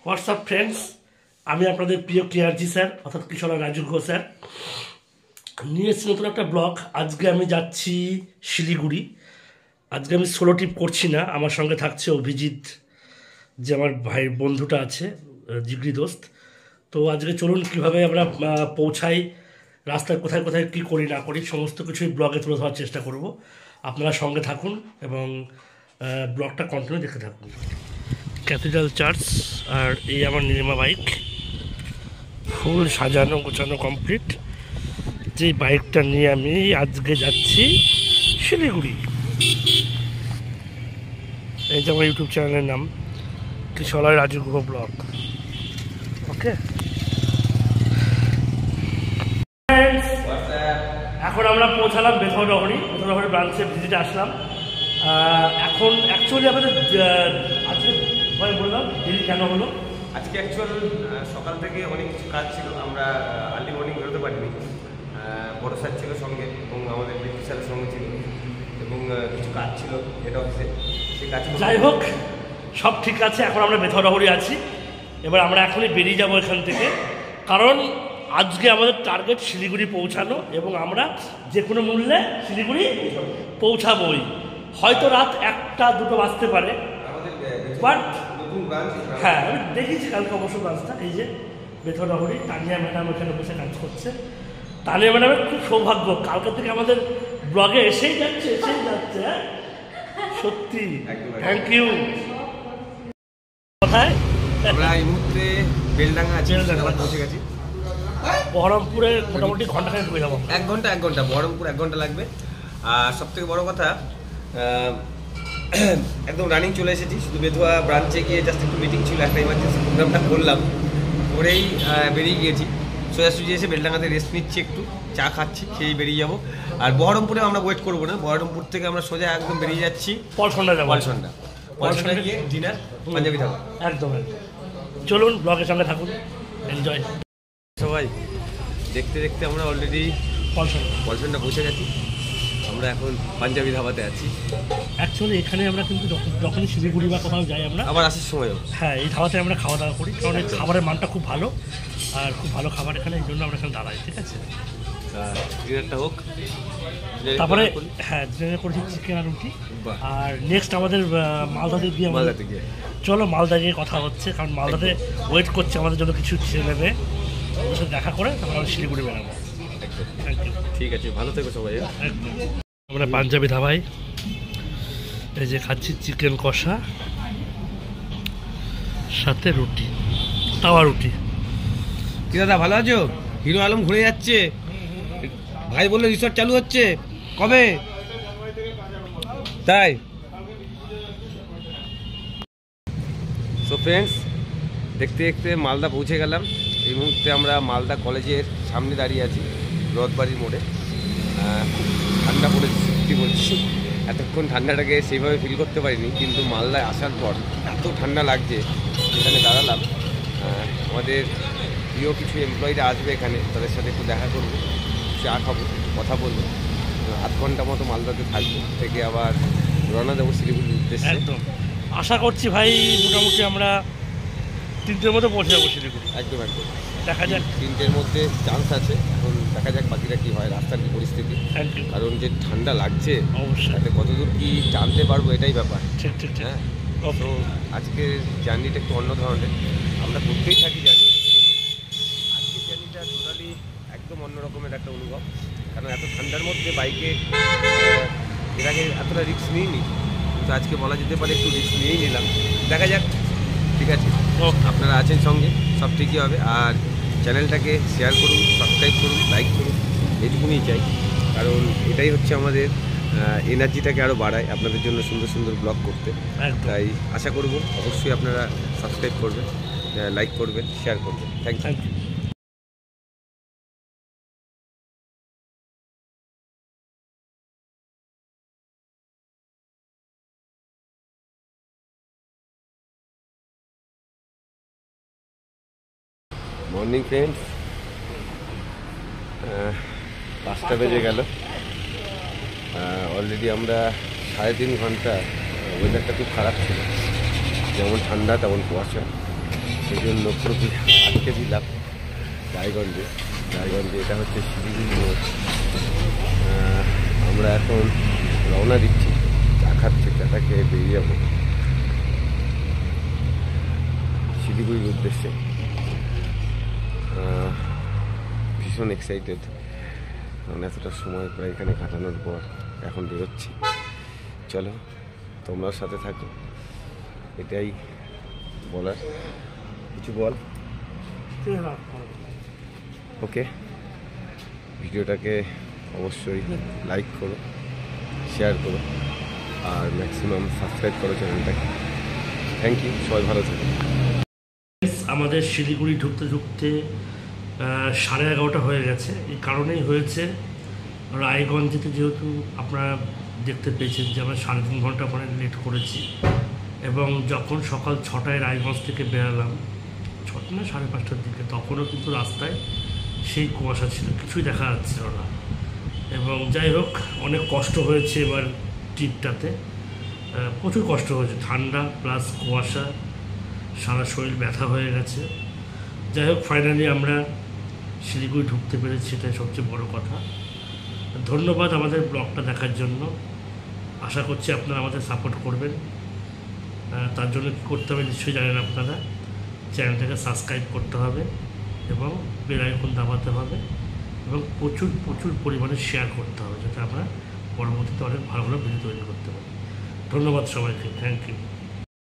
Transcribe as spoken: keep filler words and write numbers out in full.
WhatsApp friends, আমি আপনাদের প্রিয় কেআরজি স্যার অর্থাৎ কিশোর রাজু ঘোষ স্যার নিয়ে এসেছি নতুন একটা ব্লগ। আজকে আমি যাচ্ছি শিলিগুড়ি। আজকে আমি সোলো ট্রিপ করছি না, আমার সঙ্গে থাকছে অভিজিৎ, যে আমার ভাইয়ের বন্ধুটা আছে, জিগরি দোস্ত। তো আজকে চলুন কীভাবে আমরা পৌঁছাই, রাস্তায় কোথায় কোথায় কী করি না করি সমস্ত কিছুই ব্লগে তুলে ধরার চেষ্টা করব। আপনারা সঙ্গে থাকুন এবং ব্লগটা কন্টিনিউ দেখতে থাকুন। ক্যাথিড্রাল চার্চ আর এই আমার নির্মা বাইক, ফুল সাজানো গোছানো কমপ্লিট। যে বাইকটা নিয়ে আমি আজকে যাচ্ছি শিলিগুড়ি। এই যে আমার ইউটিউব চ্যানেলের নাম কিশোর রাজু গুহ ব্লগ। ওকে, এখন আমরা পৌঁছালাম বেথরডহরি। বেথরডহরি ব্রাঞ্চে ভিজিটে আসলাম। এখন অ্যাকচুয়ালি আমাদের আজকে ভাই বললাম দেরি কেন হলো। আজকে অ্যাকচুয়াল সকাল থেকে অনেক কিছু কাজ ছিল, আমরা আর্লি মর্নিং বেরোতে পারিনি। বড় স্যার ছিল সঙ্গে এবং আমাদের বিদ্যুৎ স্যারের সঙ্গে ছিল এবং কিছু কাজ ছিল এটা হচ্ছে সেই কাজ। যাই হোক, সব ঠিক আছে। এখন আমরা বেথরডহরি আছি। এবার আমরা এখনই বেরিয়ে যাবো এখান থেকে, কারণ আজকে আমাদের টার্গেট শিলিগুড়ি পৌঁছানো এবং আমরা যে কোনো মূল্যে শিলিগুড়ি পৌঁছাবোই। হয়তো রাত একটা দুটো বাজতে পারে, বাট হ্যাঁ আমি দেখেছি কালকে অবশ্য ব্রাঞ্চটা। এই যে বেথরডহরি, তানিয়া ম্যাডাম এখানে বসে কাজ করছে। তানিয়া ম্যাডামের খুব সৌভাগ্য, কালকে থেকে আমাদের ব্লগে এসেই যাচ্ছে এসেই যাচ্ছে হ্যাঁ সত্যি থ্যাংক ইউ। কোথায় আমরা এই মুহূর্তে বেলডাঙ্গা আছি, পৌঁছে গেছি। বহরমপুরে মোটামুটি ঘন্টা খানেক হয়ে যাবো, এক ঘন্টা এক ঘন্টা বহরমপুর এক ঘন্টা লাগবে। আর সব থেকে বড় কথা একদম রানিং চলে এসেছি। শুধু বেথুয়া ব্রাঞ্চে গিয়ে জাস্ট একটু মিটিং ছিল, একটা ইমার্জেন্সি প্রোগ্রামটা করলাম, করেই বেরিয়ে গিয়েছি। সোজাসুজি এসে বেলডাঙ্গাতে রেস্ট নিচ্ছি, একটু চা খাচ্ছি, খেয়েই বেরিয়ে যাবো। আর বহরমপুরে আমরা ওয়েট করবো না, বহরমপুর থেকে আমরা সোজা একদম বেরিয়ে যাচ্ছি পলসন্ডা যাবো। পলসন্ডা পলসন্ডা গিয়ে ডিনার পাঞ্জাবি ধাবা। একদম একদম চলুন ব্লগের সঙ্গে থাকুন, এনজয়। সবাই দেখতে দেখতে আমরা অলরেডি পলসন্ডা পলসন্ডা পৌঁছে গেছি। আমরা এখন পাঞ্জাবি ধাবাতে আছি। অ্যাকচুয়ালি এখানে আমরা কিন্তু যখনই শিলিগুড়ি বা কোথাও যাই আমরা আবার আসার সময়ও হ্যাঁ এই ধাবাতে আমরা খাওয়া দাওয়া করি, কারণ এই খাবারের মানটা খুব ভালো আর খুব ভালো খাবার এখানে, এই জন্য আমরা এখানে দাঁড়াই। ঠিক আছে, ডিনারটা হোক। তারপরে হ্যাঁ ডিনারে করেছি চিকেন আর রুটি। আর নেক্সট আমাদের মালদাতে গিয়ে মালদাতে গিয়ে চলো মালদা গিয়ে কথা হচ্ছে, কারণ মালদাতে ওয়েট করছে আমাদের জন্য কিছু ছেলে মেয়ে, ওদের সাথে দেখা করে তারপর আমরা শিলিগুড়ি বেরাবো। থ্যাংক ইউ, ঠিক আছে, ভালো থেকো সবাই। একদম আমরা পাঞ্জাবি ধাবায় এই যে খাচ্ছি চিকেন কষা সাথে রুটি, তাওয়া রুটি। কি দাদা ভালো আছো? হিরো আলম ঘুরে যাচ্ছে, ভাই বললো রিসর্ট চালু হচ্ছে কবে, তাই। সো ফ্রেন্ডস, দেখতে দেখতে মালদা পৌঁছে গেলাম। এই মুহূর্তে আমরা মালদা কলেজের সামনে দাঁড়িয়ে আছি, রথবাড়ির মোড়ে। খুব ঠান্ডা পড়েছে, সত্যি বলছি। এতক্ষণ ঠান্ডাটাকে সেইভাবে ফিল করতে পারিনি, কিন্তু মালদায় আসার পর এত ঠান্ডা লাগছে। এখানে দাঁড়ালাম, আমাদের প্রিয় কিছু এমপ্লয়িরা আসবে এখানে, তাদের সাথে একটু দেখা করবো, চা খাবো, কথা বলবো। আধ ঘন্টা মতো মালদাতে থাকবো, থেকে আবার রওনা দেবো শিলিগুড়ির উদ্দেশ্যে। একদম আশা করছি ভাই মোটামুটি আমরা তিনটের মধ্যে পৌঁছে যাবো শিলিগুড়ি। একদম একদম দেখা যাক, তিনটের মধ্যে চান্স আছে। এখন দেখা যাক বাকিটা কী হয়, রাস্তার কী পরিস্থিতি। কারণ যে ঠান্ডা লাগছে অবশ্যই, তাতে কতদূর কি জানতে পারবো এটাই ব্যাপার। ঠিক ঠিক হ্যাঁ, তো আজকের জার্নিটা একটু অন্য ধরনের, আমরা করতেই থাকি জার্নি। আজকের জার্নিটা টোটালি একদম অন্য রকমের একটা অনুভব, কারণ এত ঠান্ডার মধ্যে বাইকে এর আগে এতটা রিস্ক নিইনি, কিন্তু আজকে বলা যেতে পারে একটু রিস্ক নিয়েই নিলাম। দেখা যাক, ঠিক আছে। আপনারা আছেন সঙ্গে, সব ঠিকই হবে। আর চ্যানেলটাকে শেয়ার করুন, সাবস্ক্রাইব করুন, লাইক করুন, এটুকুনি চাই। কারণ এটাই হচ্ছে আমাদের এনার্জিটাকে আরও বাড়ায় আপনাদের জন্য সুন্দর সুন্দর ব্লগ করতে। তাই আশা করব অবশ্যই আপনারা সাবস্ক্রাইব করবেন, লাইক করবেন, শেয়ার করবেন। Thank you. মর্নিং ফ্রেন্ডস, পাঁচটা বেজে গেল। অলরেডি আমরা সাড়ে তিন ঘন্টা, ওয়েদারটা খুব খারাপ ছিল, যেমন ঠান্ডা তেমন কুয়াশা। সেই জন্য পুরোপুরি আটকে দিলাম রায়গঞ্জে রায়গঞ্জে এটা হচ্ছে শিলিগুড়ি মোড়। আমরা এখন রওনা দিচ্ছি, চা খাচ্ছি, চাটা খেয়ে বেরিয়ে যাবো শিলিগুড়ির উদ্দেশ্যে। ভীষণ এক্সাইটেড, কারণ এতটা সময় প্রায় এখানে কাটানোর পর এখন বেরোচ্ছি। চলো তোমরাও সাথে থাকো, এটাই বলার। কিছু বল। ওকে, ভিডিওটাকে অবশ্যই লাইক করো, শেয়ার করো, আর ম্যাক্সিমাম সাবস্ক্রাইব করো চ্যানেলটাকে। থ্যাংক ইউ, সবাই ভালো থাকো। আমাদের শিলিগুড়ি ঢুকতে ঢুকতে সাড়ে এগারোটা হয়ে গেছে। এই কারণেই হয়েছে, রায়গঞ্জেতে যেহেতু আপনারা দেখতে পেয়েছেন যে আমরা সাড়ে তিন ঘন্টা পরে লেট করেছি, এবং যখন সকাল ছটায় রায়গঞ্জ থেকে বেরালাম, ছটা না সাড়ে পাঁচটার দিকে, তখনও কিন্তু রাস্তায় সেই কুয়াশা ছিল, কিছুই দেখা যাচ্ছিল না। এবং যাই হোক, অনেক কষ্ট হয়েছে এবার ট্রিপটাতে, প্রচুর কষ্ট হয়েছে, ঠান্ডা প্লাস কুয়াশা, সারা শরীর ব্যথা হয়ে গেছে। যাই হোক, ফাইনালি আমরা শিলিগুড়ি ঢুকতে পেরেছি, এটাই সবচেয়ে বড় কথা। ধন্যবাদ আমাদের ব্লগটা দেখার জন্য। আশা করছি আপনারা আমাদের সাপোর্ট করবেন। তার জন্য কী করতে হবে নিশ্চয়ই জানেন আপনারা। চ্যানেলটাকে সাবস্ক্রাইব করতে হবে এবং বেল আইকন দাবাতে হবে, এবং প্রচুর প্রচুর পরিমাণে শেয়ার করতে হবে, যাতে আমরা পরবর্তীতে অনেক ভালো ভালো ভিডিও তৈরি করতে পারি। ধন্যবাদ সবাইকে, থ্যাংক ইউ।